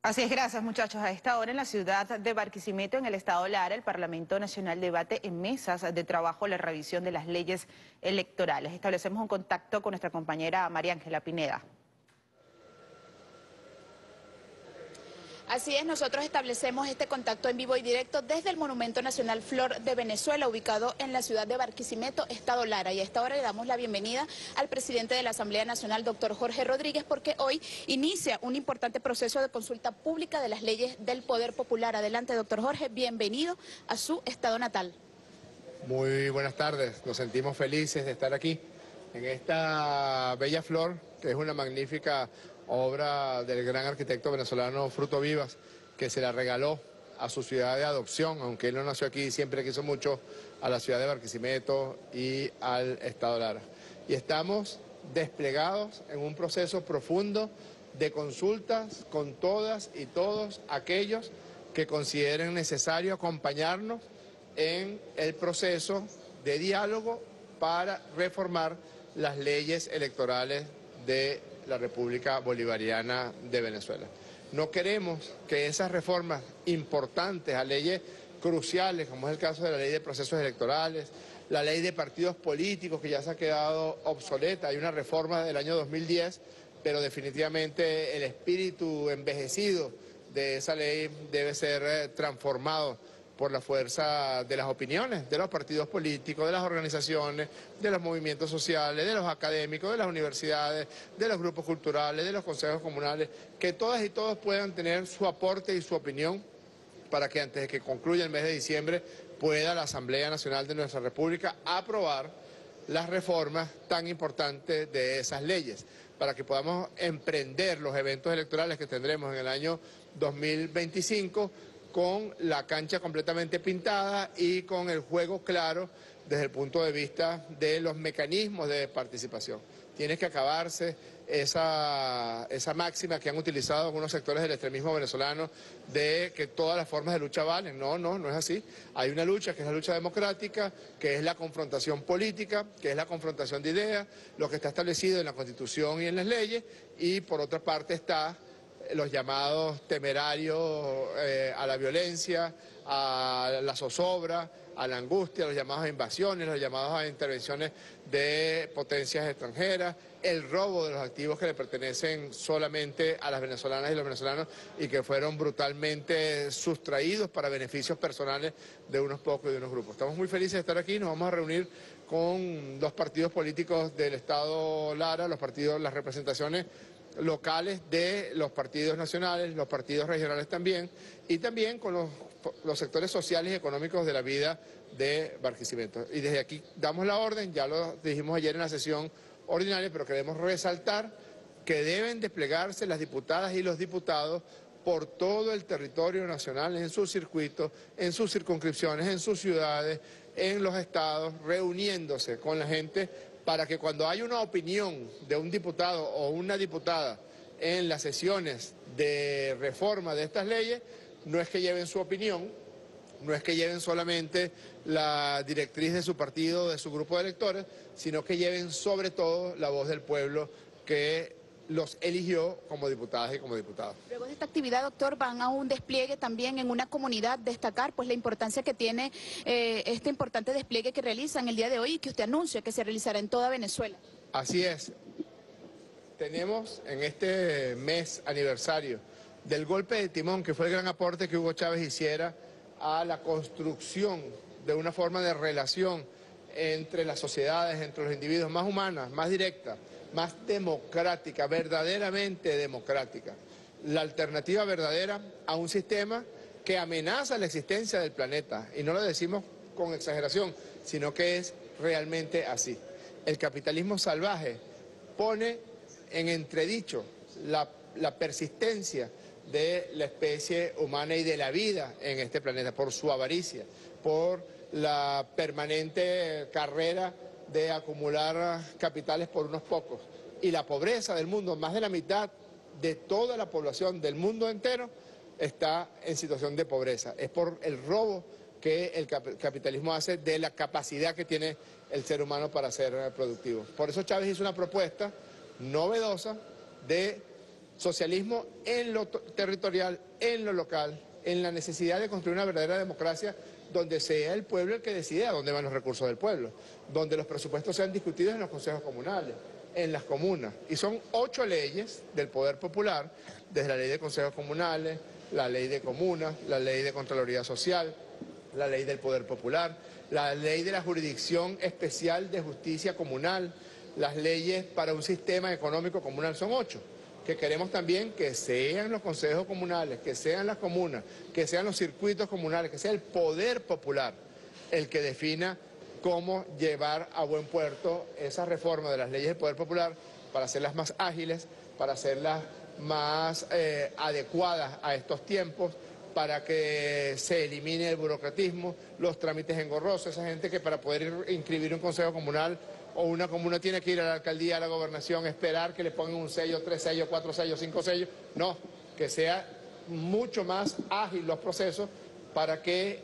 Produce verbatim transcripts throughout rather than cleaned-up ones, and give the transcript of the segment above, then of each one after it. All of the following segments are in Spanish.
Así es, gracias muchachos. A esta hora en la ciudad de Barquisimeto, en el estado Lara, el Parlamento Nacional debate en mesas de trabajo la revisión de las leyes electorales. Establecemos un contacto con nuestra compañera María Ángela Pineda. Así es, nosotros establecemos este contacto en vivo y directo desde el Monumento Nacional Flor de Venezuela, ubicado en la ciudad de Barquisimeto, estado Lara. Y a esta hora le damos la bienvenida al presidente de la Asamblea Nacional, doctor Jorge Rodríguez, porque hoy inicia un importante proceso de consulta pública de las leyes del Poder Popular. Adelante, doctor Jorge, bienvenido a su estado natal. Muy buenas tardes, nos sentimos felices de estar aquí en esta bella flor, que es una magnífica obra del gran arquitecto venezolano Fruto Vivas, que se la regaló a su ciudad de adopción, aunque él no nació aquí, siempre quiso mucho a la ciudad de Barquisimeto y al estado Lara. Y estamos desplegados en un proceso profundo de consultas con todas y todos aquellos que consideren necesario acompañarnos en el proceso de diálogo para reformar las leyes electorales de la República Bolivariana de Venezuela. No queremos que esas reformas importantes a leyes cruciales, como es el caso de la ley de procesos electorales, la ley de partidos políticos, que ya se ha quedado obsoleta, hay una reforma del año dos mil diez, pero definitivamente el espíritu envejecido de esa ley debe ser transformado por la fuerza de las opiniones de los partidos políticos, de las organizaciones, de los movimientos sociales, de los académicos, de las universidades, de los grupos culturales, de los consejos comunales, que todas y todos puedan tener su aporte y su opinión para que antes de que concluya el mes de diciembre pueda la Asamblea Nacional de nuestra República aprobar las reformas tan importantes de esas leyes, para que podamos emprender los eventos electorales que tendremos en el año dos mil veinticinco con la cancha completamente pintada y con el juego claro desde el punto de vista de los mecanismos de participación. Tiene que acabarse esa, esa máxima que han utilizado algunos sectores del extremismo venezolano de que todas las formas de lucha valen. No, no, no es así. Hay una lucha que es la lucha democrática, que es la confrontación política, que es la confrontación de ideas, lo que está establecido en la Constitución y en las leyes, y por otra parte está los llamados temerarios eh, a la violencia, a la zozobra, a la angustia, los llamados a invasiones, los llamados a intervenciones de potencias extranjeras, el robo de los activos que le pertenecen solamente a las venezolanas y los venezolanos y que fueron brutalmente sustraídos para beneficios personales de unos pocos y de unos grupos. Estamos muy felices de estar aquí, nos vamos a reunir con los partidos políticos del estado Lara, los partidos, las representaciones locales de los partidos nacionales, los partidos regionales también, y también con los, los sectores sociales y económicos de la vida de Barquisimeto. Y desde aquí damos la orden, ya lo dijimos ayer en la sesión ordinaria, pero queremos resaltar que deben desplegarse las diputadas y los diputados por todo el territorio nacional, en sus circuitos, en sus circunscripciones, en sus ciudades, en los estados, reuniéndose con la gente para que cuando hay una opinión de un diputado o una diputada en las sesiones de reforma de estas leyes, no es que lleven su opinión, no es que lleven solamente la directriz de su partido, de su grupo de electores, sino que lleven sobre todo la voz del pueblo que los eligió como diputadas y como diputados. Luego de esta actividad, doctor, van a un despliegue también en una comunidad, destacar pues la importancia que tiene eh, este importante despliegue que realizan el día de hoy y que usted anuncia que se realizará en toda Venezuela. Así es. Tenemos en este mes aniversario del golpe de timón, que fue el gran aporte que Hugo Chávez hiciera a la construcción de una forma de relación entre las sociedades, entre los individuos, más humanas, más directa, más democrática, verdaderamente democrática. La alternativa verdadera a un sistema que amenaza la existencia del planeta, y no lo decimos con exageración, sino que es realmente así. El capitalismo salvaje pone en entredicho la, la persistencia de la especie humana y de la vida en este planeta, por su avaricia, por la permanente carrera de acumular capitales por unos pocos. Y la pobreza del mundo, más de la mitad de toda la población del mundo entero está en situación de pobreza. Es por el robo que el capitalismo hace de la capacidad que tiene el ser humano para ser productivo. Por eso Chávez hizo una propuesta novedosa de Socialismo en lo territorial, en lo local, en la necesidad de construir una verdadera democracia donde sea el pueblo el que decida a dónde van los recursos del pueblo, donde los presupuestos sean discutidos en los consejos comunales, en las comunas. Y son ocho leyes del poder popular, desde la ley de consejos comunales, la ley de comunas, la ley de Contraloría Social, la ley del poder popular, la ley de la jurisdicción especial de justicia comunal, las leyes para un sistema económico comunal, son ocho, que queremos también que sean los consejos comunales, que sean las comunas, que sean los circuitos comunales, que sea el poder popular el que defina cómo llevar a buen puerto esa reforma de las leyes del poder popular para hacerlas más ágiles, para hacerlas más eh, adecuadas a estos tiempos, para que se elimine el burocratismo, los trámites engorrosos, esa gente que para poder inscribir un consejo comunal o una comuna tiene que ir a la alcaldía, a la gobernación, esperar que le pongan un sello, tres sellos, cuatro sellos, cinco sellos. No, que sea mucho más ágil los procesos para que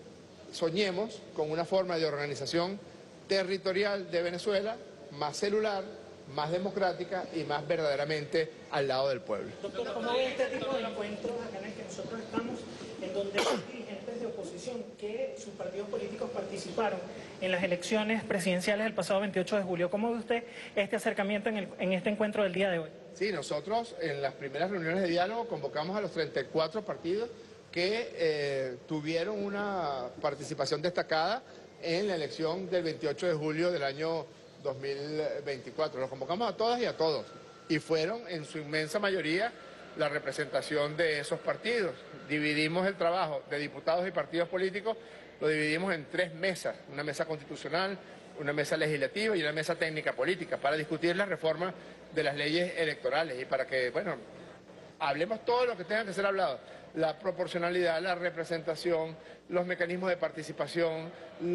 soñemos con una forma de organización territorial de Venezuela más celular, más democrática y más verdaderamente al lado del pueblo. Doctor, ¿cómo ve este tipo de encuentros acá en el que nosotros estamos, en donde los dirigentes de oposición que sus partidos políticos participaron en las elecciones presidenciales del pasado veintiocho de julio? ¿Cómo ve usted este acercamiento en, el, en este encuentro del día de hoy? Sí, nosotros en las primeras reuniones de diálogo convocamos a los treinta y cuatro partidos que eh, tuvieron una participación destacada en la elección del veintiocho de julio del año dos mil veinticuatro. Los convocamos a todas y a todos y fueron en su inmensa mayoría la representación de esos partidos. Dividimos el trabajo de diputados y partidos políticos, lo dividimos en tres mesas, una mesa constitucional, una mesa legislativa y una mesa técnica política para discutir la reforma de las leyes electorales y para que, bueno, hablemos todo lo que tenga que ser hablado. La proporcionalidad, la representación, los mecanismos de participación,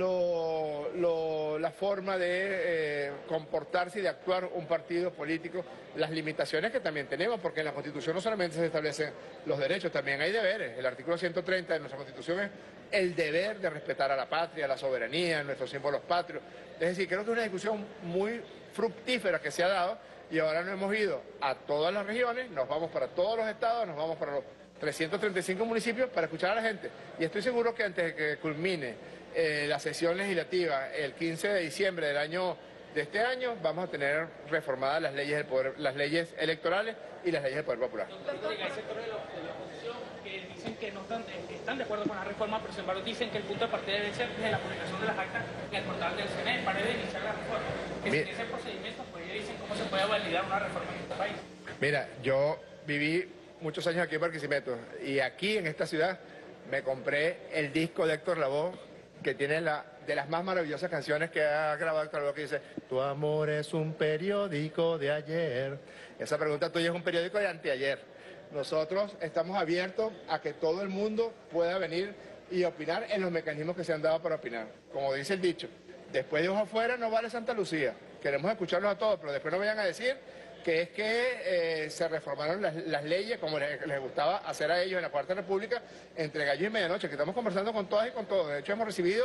lo, lo, la forma de eh, comportarse y de actuar un partido político, las limitaciones que también tenemos, porque en la Constitución no solamente se establecen los derechos, también hay deberes. El artículo ciento treinta de nuestra Constitución es el deber de respetar a la patria, a la soberanía, nuestros símbolos patrios. Es decir, creo que es una discusión muy fructífera que se ha dado y ahora nos hemos ido a todas las regiones, nos vamos para todos los estados, nos vamos para los trescientos treinta y cinco municipios para escuchar a la gente. Y estoy seguro que antes de que culmine eh, la sesión legislativa el quince de diciembre del año de este año, vamos a tener reformadas las leyes del poder, las leyes electorales y las leyes del poder popular. Hay sectores de la, de la oposición que dicen que no están, que están de acuerdo con la reforma, pero sin embargo dicen que el punto de partida debe ser desde la publicación de las actas en el portal del C N E para iniciar la reforma. Que sin ese procedimiento, pues ellos dicen cómo se puede validar una reforma en este país. Mira, yo viví muchos años aquí en Barquisimeto y aquí en esta ciudad me compré el disco de Héctor Lavoe, que tiene la, de las más maravillosas canciones que ha grabado Héctor Lavoe, que dice: tu amor es un periódico de ayer. Esa pregunta tuya es un periódico de anteayer. Nosotros estamos abiertos a que todo el mundo pueda venir y opinar en los mecanismos que se han dado para opinar. Como dice el dicho, después de ojos afuera no vale Santa Lucía. Queremos escucharlos a todos, pero después no vayan a decir que es que eh, se reformaron las, las leyes como les, les gustaba hacer a ellos en la Cuarta República entre gallo y medianoche, que estamos conversando con todas y con todos. De hecho, hemos recibido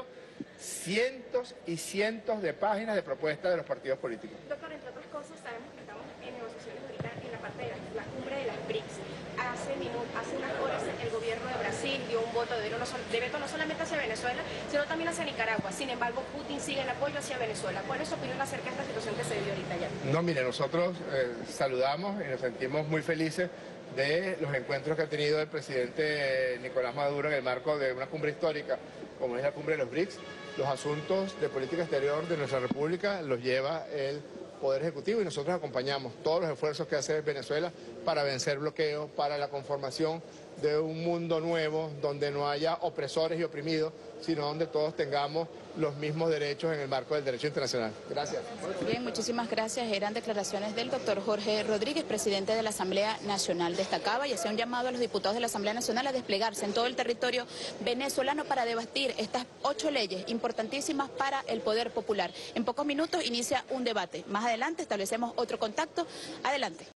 cientos y cientos de páginas de propuestas de los partidos políticos. Doctor, entre otras cosas, sabemos que estamos en negociaciones ahorita en la parte de la, la cumbre de las B R I C S. Hace, minutos, hace unas horas el gobierno de Brasil dio un voto de, no, de veto no solamente hacia Venezuela, sino también hacia Nicaragua. Sin embargo, Putin sigue el apoyo hacia Venezuela. ¿Cuál es su opinión acerca de esta situación que se vive ahorita ya? No, mire, nosotros eh, saludamos y nos sentimos muy felices de los encuentros que ha tenido el presidente Nicolás Maduro en el marco de una cumbre histórica, como es la cumbre de los B R I C S. Los asuntos de política exterior de nuestra República los lleva el Poder Ejecutivo y nosotros acompañamos todos los esfuerzos que hace Venezuela para vencer bloqueos, para la conformación de un mundo nuevo donde no haya opresores y oprimidos, sino donde todos tengamos los mismos derechos en el marco del derecho internacional. Gracias. Bien, muchísimas gracias. Eran declaraciones del doctor Jorge Rodríguez, presidente de la Asamblea Nacional. Destacaba y hacía un llamado a los diputados de la Asamblea Nacional a desplegarse en todo el territorio venezolano para debatir estas ocho leyes importantísimas para el poder popular. En pocos minutos inicia un debate. Más adelante establecemos otro contacto. Adelante.